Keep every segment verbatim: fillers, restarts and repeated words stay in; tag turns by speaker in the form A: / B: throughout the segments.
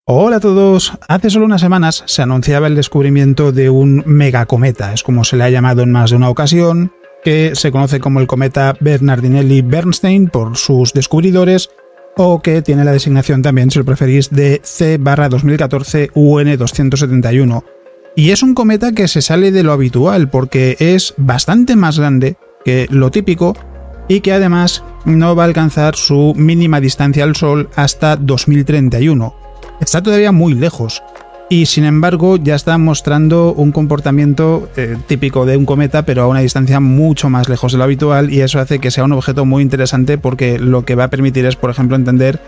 A: Hola a todos. Hace solo unas semanas se anunciaba el descubrimiento de un megacometa, es como se le ha llamado en más de una ocasión, que se conoce como el cometa Bernardinelli-Bernstein por sus descubridores, o que tiene la designación también, si lo preferís, de C dos mil catorce U N doscientos setenta y uno. Y es un cometa que se sale de lo habitual porque es bastante más grande que lo típico y que además no va a alcanzar su mínima distancia al Sol hasta dos mil treinta y uno. Está todavía muy lejos y sin embargo ya está mostrando un comportamiento eh, típico de un cometa, pero a una distancia mucho más lejos de lo habitual, y eso hace que sea un objeto muy interesante porque lo que va a permitir es, por ejemplo, entender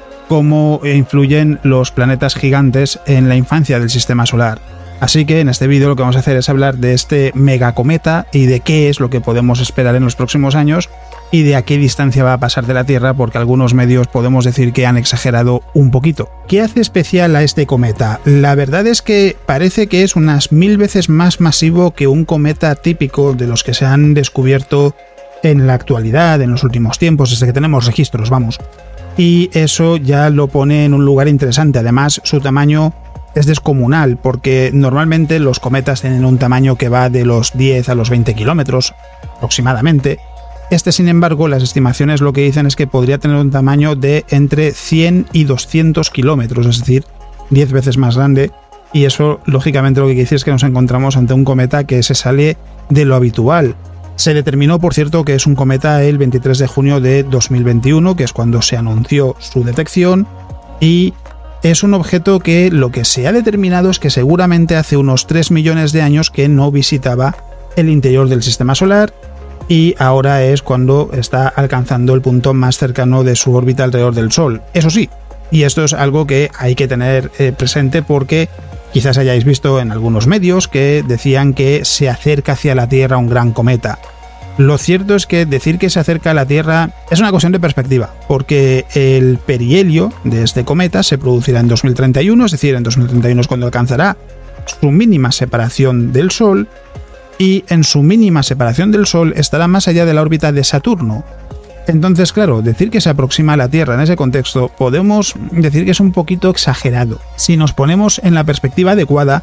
A: cómo influyen los planetas gigantes en la infancia del sistema solar. Así que en este vídeo lo que vamos a hacer es hablar de este megacometa y de qué es lo que podemos esperar en los próximos años y de a qué distancia va a pasar de la Tierra, porque algunos medios podemos decir que han exagerado un poquito. ¿Qué hace especial a este cometa? La verdad es que parece que es unas mil veces más masivo que un cometa típico de los que se han descubierto en la actualidad, en los últimos tiempos, desde que tenemos registros, vamos. Y eso ya lo pone en un lugar interesante. Además, su tamaño es descomunal, porque normalmente los cometas tienen un tamaño que va de los diez a los veinte kilómetros aproximadamente. Este, sin embargo, las estimaciones lo que dicen es que podría tener un tamaño de entre cien y doscientos kilómetros, es decir, diez veces más grande, y eso lógicamente lo que quiere decir es que nos encontramos ante un cometa que se sale de lo habitual. Se determinó, por cierto, que es un cometa el veintitrés de junio de dos mil veintiuno, que es cuando se anunció su detección, y es un objeto que lo que se ha determinado es que seguramente hace unos tres millones de años que no visitaba el interior del sistema solar, y ahora es cuando está alcanzando el punto más cercano de su órbita alrededor del Sol. Eso sí, y esto es algo que hay que tener eh, presente porque quizás hayáis visto en algunos medios que decían que se acerca hacia la Tierra un gran cometa. Lo cierto es que decir que se acerca a la Tierra es una cuestión de perspectiva, porque el perihelio de este cometa se producirá en dos mil treinta y uno, es decir, en dos mil treinta y uno es cuando alcanzará su mínima separación del Sol, y en su mínima separación del Sol estará más allá de la órbita de Saturno. Entonces, claro, decir que se aproxima a la Tierra en ese contexto podemos decir que es un poquito exagerado. Si nos ponemos en la perspectiva adecuada,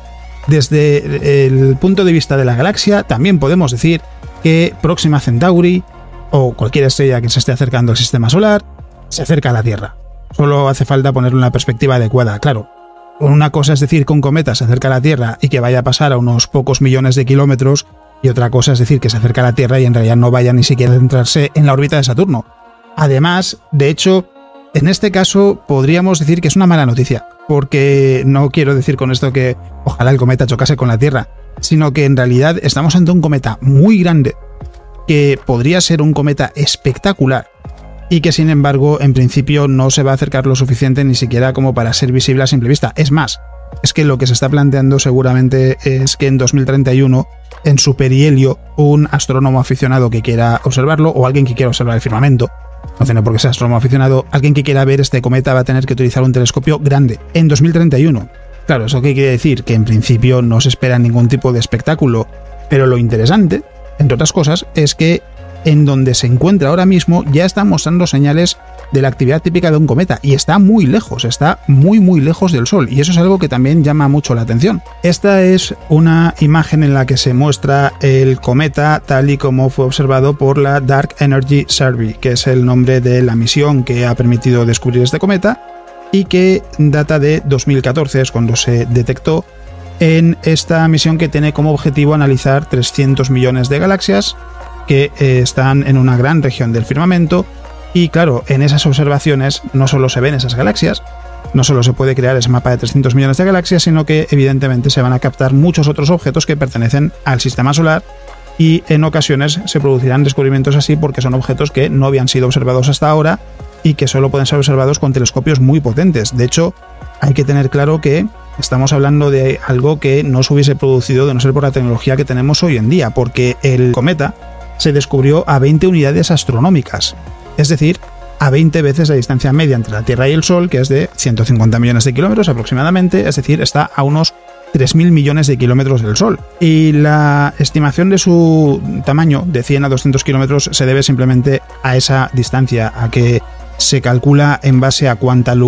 A: desde el punto de vista de la galaxia, también podemos decir que Próxima Centauri, o cualquier estrella que se esté acercando al sistema solar, se acerca a la Tierra. Solo hace falta ponerlo en la perspectiva adecuada, claro. Una cosa es decir que un cometa se acerca a la Tierra y que vaya a pasar a unos pocos millones de kilómetros, y otra cosa es decir que se acerca a la Tierra y en realidad no vaya ni siquiera a centrarse en la órbita de Saturno. Además, de hecho, en este caso podríamos decir que es una mala noticia, porque no quiero decir con esto que ojalá el cometa chocase con la Tierra, sino que en realidad estamos ante un cometa muy grande, que podría ser un cometa espectacular, y que sin embargo en principio no se va a acercar lo suficiente ni siquiera como para ser visible a simple vista. Es más, es que lo que se está planteando seguramente es que en dos mil treinta y uno, en su perihelio, un astrónomo aficionado que quiera observarlo, o alguien que quiera observar el firmamento, no tiene por qué ser astrónomo aficionado, alguien que quiera ver este cometa va a tener que utilizar un telescopio grande en dos mil treinta y uno. Claro, ¿eso qué quiere decir? Que en principio no se espera ningún tipo de espectáculo, pero lo interesante, entre otras cosas, es que en donde se encuentra ahora mismo ya está mostrando señales de la actividad típica de un cometa, y está muy lejos, está muy muy lejos del Sol, y eso es algo que también llama mucho la atención. Esta es una imagen en la que se muestra el cometa tal y como fue observado por la Dark Energy Survey, que es el nombre de la misión que ha permitido descubrir este cometa, y que data de dos mil catorce, es cuando se detectó, en esta misión que tiene como objetivo analizar trescientos millones de galaxias que eh, están en una gran región del firmamento. Y claro, en esas observaciones no solo se ven esas galaxias, no solo se puede crear ese mapa de trescientos millones de galaxias, sino que evidentemente se van a captar muchos otros objetos que pertenecen al sistema solar, y en ocasiones se producirán descubrimientos así porque son objetos que no habían sido observados hasta ahora y que solo pueden ser observados con telescopios muy potentes. De hecho, hay que tener claro que estamos hablando de algo que no se hubiese producido de no ser por la tecnología que tenemos hoy en día, porque el cometa se descubrió a veinte unidades astronómicas, es decir, a veinte veces la distancia media entre la Tierra y el Sol, que es de ciento cincuenta millones de kilómetros aproximadamente, es decir, está a unos tres mil millones de kilómetros del Sol. Y la estimación de su tamaño, de cien a doscientos kilómetros, se debe simplemente a esa distancia, a que se calcula en base a cuánta luz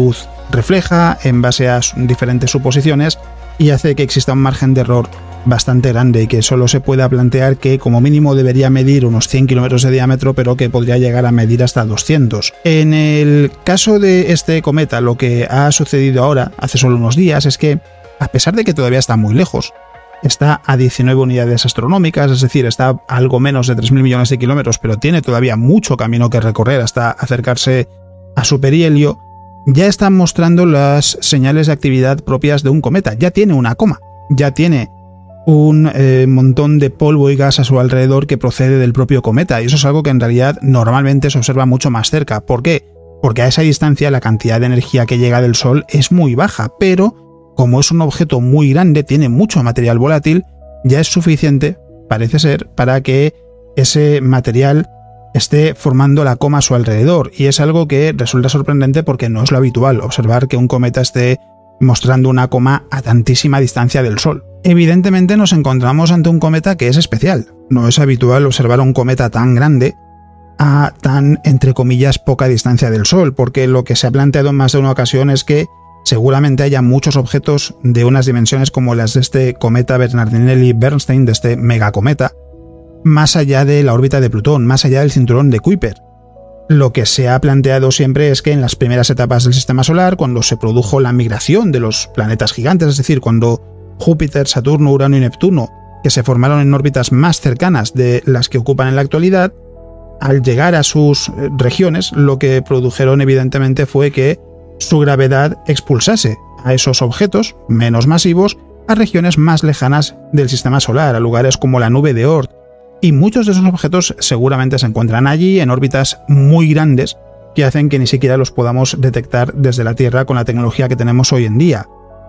A: refleja en base a diferentes suposiciones y hace que exista un margen de error bastante grande y que solo se pueda plantear que como mínimo debería medir unos cien kilómetros de diámetro, pero que podría llegar a medir hasta doscientos. En el caso de este cometa, lo que ha sucedido ahora, hace solo unos días, es que a pesar de que todavía está muy lejos, está a diecinueve unidades astronómicas, es decir, está a algo menos de tres mil millones de kilómetros, pero tiene todavía mucho camino que recorrer hasta acercarse a su perihelio, ya está mostrando las señales de actividad propias de un cometa. Ya tiene una coma, ya tiene un eh, montón de polvo y gas a su alrededor que procede del propio cometa, y eso es algo que en realidad normalmente se observa mucho más cerca. ¿Por qué? Porque a esa distancia la cantidad de energía que llega del Sol es muy baja, pero como es un objeto muy grande, tiene mucho material volátil, ya es suficiente, parece ser, para que ese material esté formando la coma a su alrededor, y es algo que resulta sorprendente porque no es lo habitual observar que un cometa esté mostrando una coma a tantísima distancia del Sol. Evidentemente nos encontramos ante un cometa que es especial. No es habitual observar un cometa tan grande a tan, entre comillas, poca distancia del Sol, porque lo que se ha planteado en más de una ocasión es que seguramente haya muchos objetos de unas dimensiones como las de este cometa Bernardinelli-Bernstein, de este megacometa, más allá de la órbita de Plutón, más allá del cinturón de Kuiper. Lo que se ha planteado siempre es que en las primeras etapas del sistema solar, cuando se produjo la migración de los planetas gigantes, es decir, cuando Júpiter, Saturno, Urano y Neptuno, que se formaron en órbitas más cercanas de las que ocupan en la actualidad, al llegar a sus regiones, lo que produjeron evidentemente fue que su gravedad expulsase a esos objetos menos masivos a regiones más lejanas del sistema solar, a lugares como la nube de Oort. Y muchos de esos objetos seguramente se encuentran allí en órbitas muy grandes que hacen que ni siquiera los podamos detectar desde la Tierra con la tecnología que tenemos hoy en día.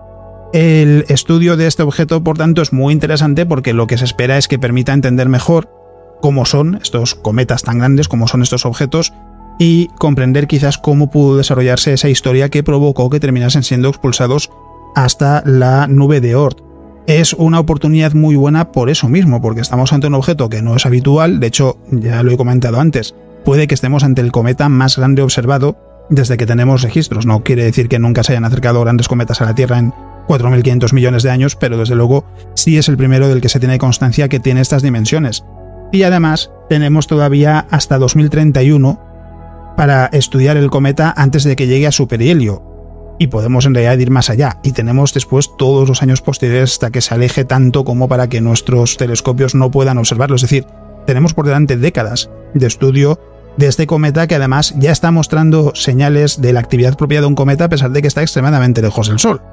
A: El estudio de este objeto, por tanto, es muy interesante porque lo que se espera es que permita entender mejor cómo son estos cometas tan grandes, cómo son estos objetos, y comprender quizás cómo pudo desarrollarse esa historia que provocó que terminasen siendo expulsados hasta la nube de Oort. Es una oportunidad muy buena por eso mismo, porque estamos ante un objeto que no es habitual. De hecho, ya lo he comentado antes, puede que estemos ante el cometa más grande observado desde que tenemos registros. No quiere decir que nunca se hayan acercado grandes cometas a la Tierra en cuatro mil quinientos millones de años, pero desde luego sí es el primero del que se tiene constancia que tiene estas dimensiones. Y además tenemos todavía hasta dos mil treinta y uno para estudiar el cometa antes de que llegue a su perihelio. Y podemos en realidad ir más allá, y tenemos después todos los años posteriores hasta que se aleje tanto como para que nuestros telescopios no puedan observarlo. Es decir, tenemos por delante décadas de estudio de este cometa, que además ya está mostrando señales de la actividad propia de un cometa a pesar de que está extremadamente lejos del Sol.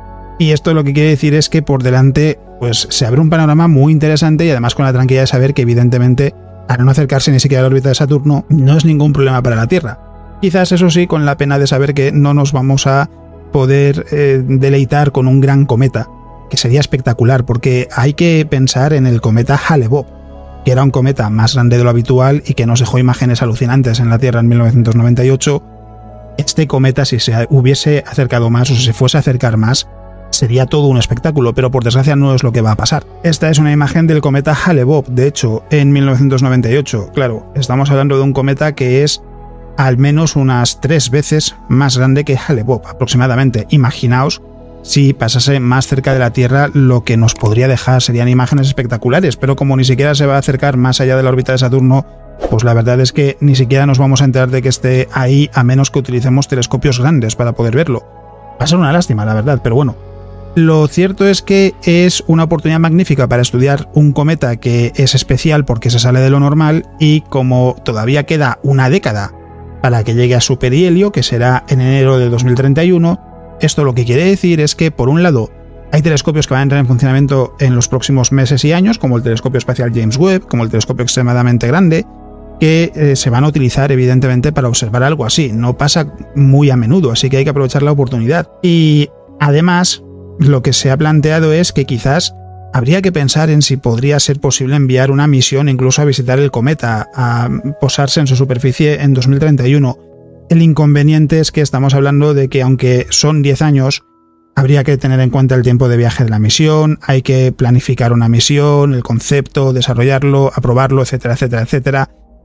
A: Y esto lo que quiere decir es que por delante pues se abre un panorama muy interesante, y además con la tranquilidad de saber que evidentemente al no acercarse ni siquiera a la órbita de Saturno no es ningún problema para la Tierra. Quizás eso sí, con la pena de saber que no nos vamos a poder eh, deleitar con un gran cometa, que sería espectacular, porque hay que pensar en el cometa Hale-Bopp, que era un cometa más grande de lo habitual y que nos dejó imágenes alucinantes en la Tierra en mil novecientos noventa y ocho. Este cometa, si se hubiese acercado más o si se fuese a acercar más, sería todo un espectáculo, pero por desgracia no es lo que va a pasar. Esta es una imagen del cometa Hale-Bopp, de hecho, en mil novecientos noventa y ocho. Claro, estamos hablando de un cometa que es al menos unas tres veces más grande que Hale-Bopp, aproximadamente. Imaginaos si pasase más cerca de la Tierra, lo que nos podría dejar serían imágenes espectaculares, pero como ni siquiera se va a acercar más allá de la órbita de Saturno, pues la verdad es que ni siquiera nos vamos a enterar de que esté ahí, a menos que utilicemos telescopios grandes para poder verlo. Va a ser una lástima, la verdad, pero bueno. Lo cierto es que es una oportunidad magnífica para estudiar un cometa que es especial porque se sale de lo normal, y como todavía queda una década para que llegue a su perihelio, que será en enero de dos mil treinta y uno, esto lo que quiere decir es que, por un lado, hay telescopios que van a entrar en funcionamiento en los próximos meses y años, como el telescopio espacial James Webb, como el telescopio extremadamente grande, que eh, se van a utilizar evidentemente para observar algo así. No pasa muy a menudo, así que hay que aprovechar la oportunidad. Y además, lo que se ha planteado es que quizás habría que pensar en si podría ser posible enviar una misión incluso a visitar el cometa, a posarse en su superficie en dos mil treinta y uno. El inconveniente es que estamos hablando de que, aunque son diez años, habría que tener en cuenta el tiempo de viaje de la misión, hay que planificar una misión, el concepto, desarrollarlo, aprobarlo, etcétera, etcétera, etcétera.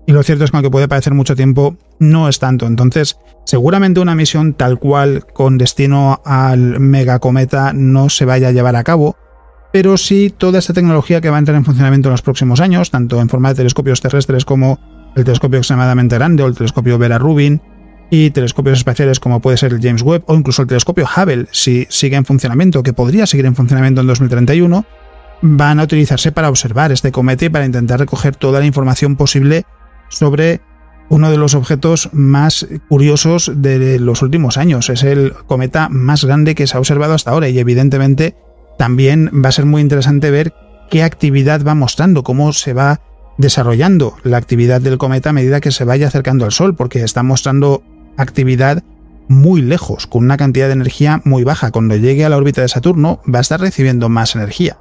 A: Y lo cierto es que aunque puede parecer mucho tiempo, no es tanto. Entonces, seguramente una misión tal cual con destino al megacometa no se vaya a llevar a cabo, pero sí toda esta tecnología que va a entrar en funcionamiento en los próximos años, tanto en forma de telescopios terrestres como el telescopio extremadamente grande o el telescopio Vera Rubin, y telescopios espaciales como puede ser el James Webb o incluso el telescopio Hubble, si sigue en funcionamiento, que podría seguir en funcionamiento en dos mil treinta y uno, van a utilizarse para observar este cometa y para intentar recoger toda la información posible sobre uno de los objetos más curiosos de los últimos años. Es el cometa más grande que se ha observado hasta ahora y evidentemente también va a ser muy interesante ver qué actividad va mostrando, cómo se va desarrollando la actividad del cometa a medida que se vaya acercando al Sol, porque está mostrando actividad muy lejos, con una cantidad de energía muy baja. Cuando llegue a la órbita de Saturno va a estar recibiendo más energía.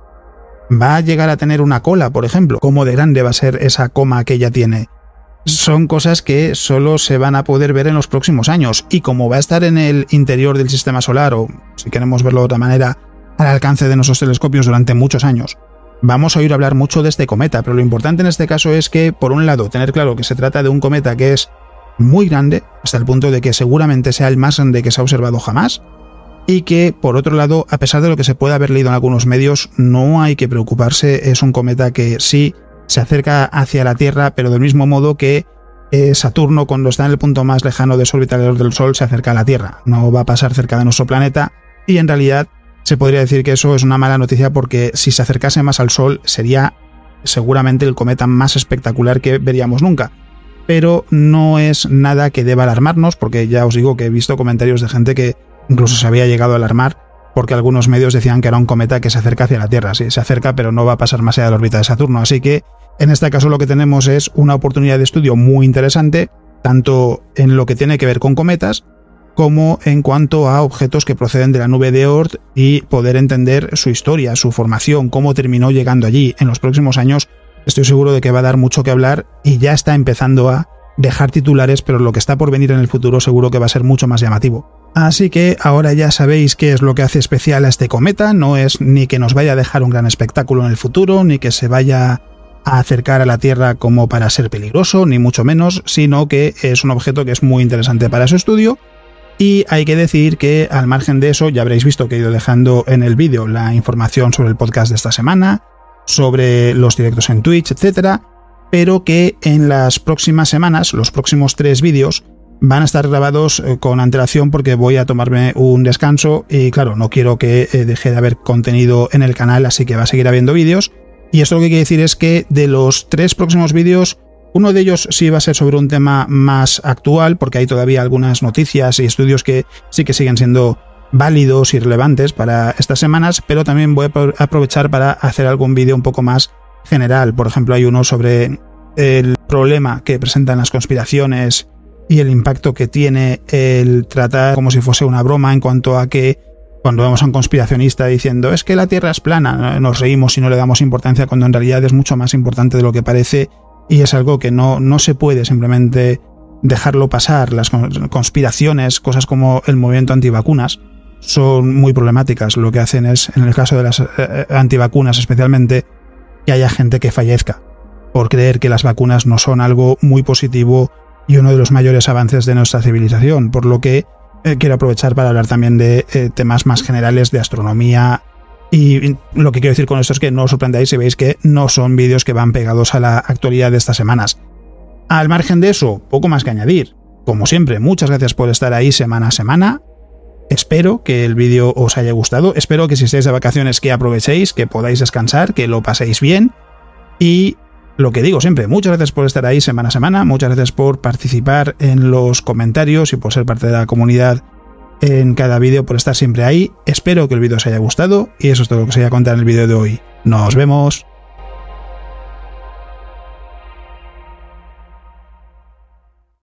A: Va a llegar a tener una cola, por ejemplo. ¿Cómo de grande va a ser esa coma que ya tiene? Son cosas que solo se van a poder ver en los próximos años, y como va a estar en el interior del sistema solar, o si queremos verlo de otra manera, al alcance de nuestros telescopios durante muchos años, vamos a oír hablar mucho de este cometa. Pero lo importante en este caso es que, por un lado, tener claro que se trata de un cometa que es muy grande, hasta el punto de que seguramente sea el más grande que se ha observado jamás, y que, por otro lado, a pesar de lo que se puede haber leído en algunos medios, no hay que preocuparse. Es un cometa que sí se acerca hacia la Tierra, pero del mismo modo que eh, Saturno, cuando está en el punto más lejano de su órbita alrededor del Sol, se acerca a la Tierra. No va a pasar cerca de nuestro planeta, y en realidad se podría decir que eso es una mala noticia, porque si se acercase más al Sol sería seguramente el cometa más espectacular que veríamos nunca. Pero no es nada que deba alarmarnos, porque ya os digo que he visto comentarios de gente que incluso se había llegado a alarmar porque algunos medios decían que era un cometa que se acerca hacia la Tierra. Sí, se acerca, pero no va a pasar más allá de la órbita de Saturno. Así que en este caso lo que tenemos es una oportunidad de estudio muy interesante, tanto en lo que tiene que ver con cometas como en cuanto a objetos que proceden de la nube de Oort, y poder entender su historia, su formación, cómo terminó llegando allí. En los próximos años estoy seguro de que va a dar mucho que hablar, y ya está empezando a dejar titulares, pero lo que está por venir en el futuro seguro que va a ser mucho más llamativo. Así que ahora ya sabéis qué es lo que hace especial a este cometa. No es ni que nos vaya a dejar un gran espectáculo en el futuro, ni que se vaya a acercar a la Tierra como para ser peligroso, ni mucho menos, sino que es un objeto que es muy interesante para su estudio. Y hay que decir que, al margen de eso, ya habréis visto que he ido dejando en el vídeo la información sobre el podcast de esta semana, sobre los directos en Twitch, etcétera, pero que en las próximas semanas, los próximos tres vídeos, van a estar grabados con antelación, porque voy a tomarme un descanso y, claro, no quiero que deje de haber contenido en el canal, así que va a seguir habiendo vídeos. Y esto lo que quiere decir es que de los tres próximos vídeos, uno de ellos sí va a ser sobre un tema más actual, porque hay todavía algunas noticias y estudios que sí que siguen siendo válidos y relevantes para estas semanas, pero también voy a aprovechar para hacer algún vídeo un poco más general. Por ejemplo, hay uno sobre el problema que presentan las conspiraciones y el impacto que tiene el tratar como si fuese una broma, en cuanto a que cuando vemos a un conspiracionista diciendo es que la Tierra es plana, nos reímos y no le damos importancia, cuando en realidad es mucho más importante de lo que parece, y es algo que no, no se puede simplemente dejarlo pasar. Las conspiraciones, cosas como el movimiento antivacunas, son muy problemáticas. Lo que hacen es, en el caso de las eh, antivacunas especialmente, que haya gente que fallezca por creer que las vacunas no son algo muy positivo y uno de los mayores avances de nuestra civilización, por lo que eh, quiero aprovechar para hablar también de eh, temas más generales de astronomía. Y lo que quiero decir con esto es que no os sorprendáis si veis que no son vídeos que van pegados a la actualidad de estas semanas. Al margen de eso, poco más que añadir. Como siempre, muchas gracias por estar ahí semana a semana. Espero que el vídeo os haya gustado. Espero que si estáis de vacaciones que aprovechéis, que podáis descansar, que lo paséis bien. Y lo que digo siempre, muchas gracias por estar ahí semana a semana. Muchas gracias por participar en los comentarios y por ser parte de la comunidad en cada vídeo, por estar siempre ahí. Espero que el vídeo os haya gustado, y eso es todo lo que os voy a contar en el vídeo de hoy. ¡Nos vemos!